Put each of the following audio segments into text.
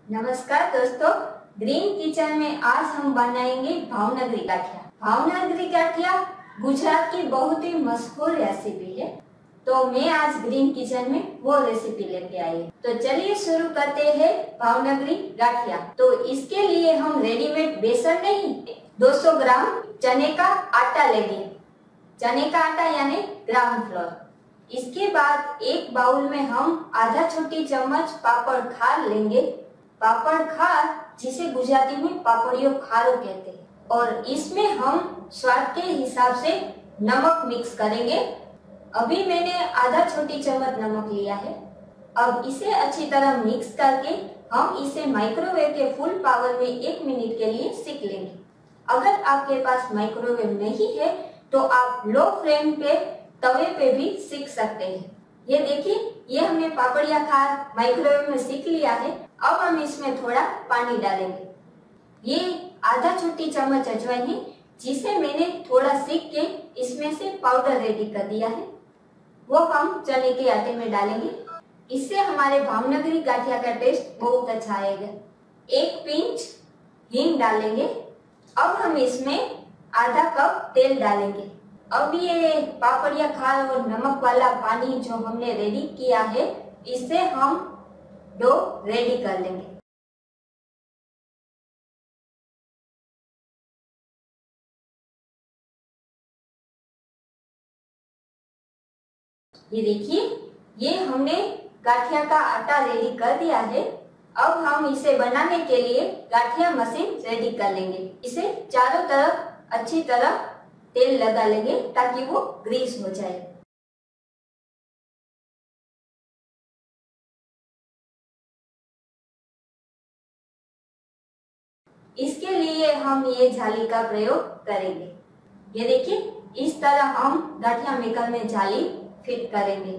नमस्कार दोस्तों, green kitchen में आज हम बनाएंगे भावनगरी गाठिया। भावनगरी गाठिया गुजरात की बहुत ही मशहूर रेसिपी है, तो मैं आज ग्रीन किचन में वो रेसिपी लेके आई। तो चलिए शुरू करते हैं भावनगरी गाठिया। तो इसके लिए हम रेडीमेड बेसन नहीं, 200 ग्राम चने का आटा लेंगे। चने का आटा यानी ग्राम फ्लोर। इसके बाद एक बाउल में हम आधा छोटी चम्मच पापड़ खार लेंगे। पापड़ खार जिसे गुजराती में पापड़ियो खारो कहते हैं, और इसमें हम स्वाद के हिसाब से नमक मिक्स करेंगे। अभी मैंने आधा छोटी चम्मच नमक लिया है। अब इसे अच्छी तरह मिक्स करके हम इसे माइक्रोवेव के फुल पावर में 1 मिनट के लिए सेक लेंगे। अगर आपके पास माइक्रोवेव नहीं है तो आप लो फ्लेम पे तवे पे भी सेक सकते हैं। ये देखिए, ये हमने पापड़िया खार माइक्रोवेव में सेक लिया है। अब हम इसमें थोड़ा पानी डालेंगे। ये आधा छोटी चम्मच अजवाइन है, जिसे मैंने थोड़ा सेक के इसमें से पाउडर रेडी कर दिया है, वो हम चने के आटे में डालेंगे। इससे हमारे भावनगरी गाठिया का टेस्ट बहुत अच्छा आएगा। 1 पिंच हींग डालेंगे। अब हम इसमें आधा कप तेल डालेंगे। अब ये पापड़िया खार और नमक वाला पानी जो हमने रेडी किया है, इससे हम डो रेडी कर लेंगे। ये देखिए, ये हमने गाठिया का आटा रेडी कर दिया है। अब हम इसे बनाने के लिए गाठिया मशीन रेडी कर लेंगे। इसे चारों तरफ अच्छी तरह तेल लगा लेंगे ताकि वो ग्रीस हो जाए। इसके लिए हम ये जाली का प्रयोग करेंगे। ये देखिए, इस तरह हम गाठिया मेकर में जाली फिट करेंगे।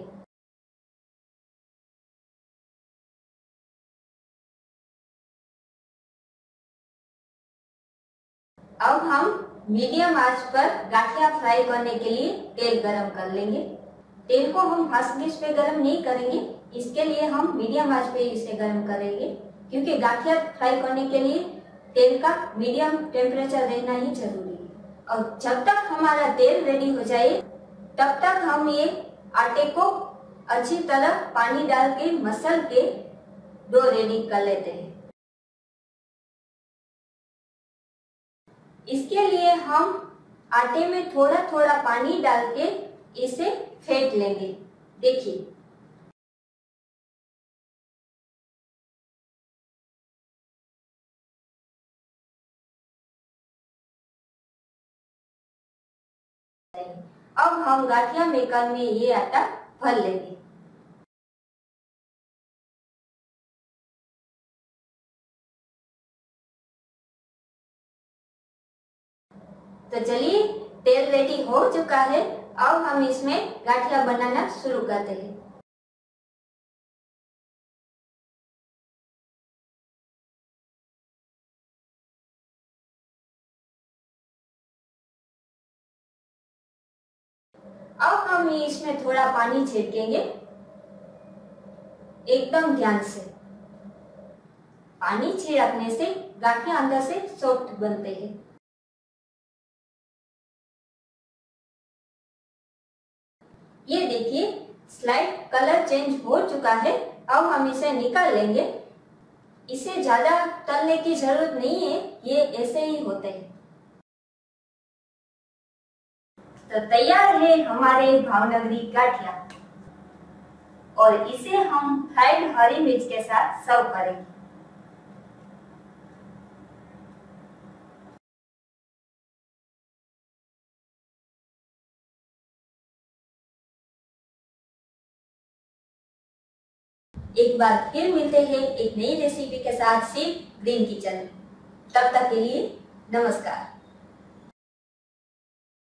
अब हम मीडियम आंच पर गाठिया फ्राई करने के लिए तेल गरम कर लेंगे। तेल को हम फास्ट गैस पे गरम नहीं करेंगे, इसके लिए हम मीडियम आंच पे इसे गरम करेंगे, क्योंकि गाठिया फ्राई करने के लिए तेल का मीडियम टेम्परेचर रहना ही जरूरी है। और जब तक हमारा तेल रेडी हो जाए, तब तक हम ये आटे को अच्छी तरह पानी डाल के मसल के डो रेडी कर लेते हैं। इसके लिए हम आटे में थोड़ा थोड़ा पानी डाल के इसे फेंट लेंगे। देखिए, अब हम गाठिया मेकर में ये आटा भर लेंगे। तो चलिए, तेल रेडी हो चुका है। अब हम इसमें गाठिया बनाना शुरू करते हैं। अब हम इसमें थोड़ा पानी छिड़केंगे, एकदम ध्यान से। पानी छिड़कने से गाठिया अंदर से सॉफ्ट बनते हैं। ये देखिए, स्लाइड कलर चेंज हो चुका है। अब हम इसे निकाल लेंगे। इसे ज्यादा तलने की जरूरत नहीं है, ये ऐसे ही होते हैं। तो तैयार है हमारे भावनगरी गाठिया, और इसे हम फ्राइड हरी मिर्च के साथ सर्व करेंगे। एक बार फिर मिलते हैं एक नई रेसिपी के साथ सिर्फ ग्रीन किचन में। तब तक के लिए नमस्कार।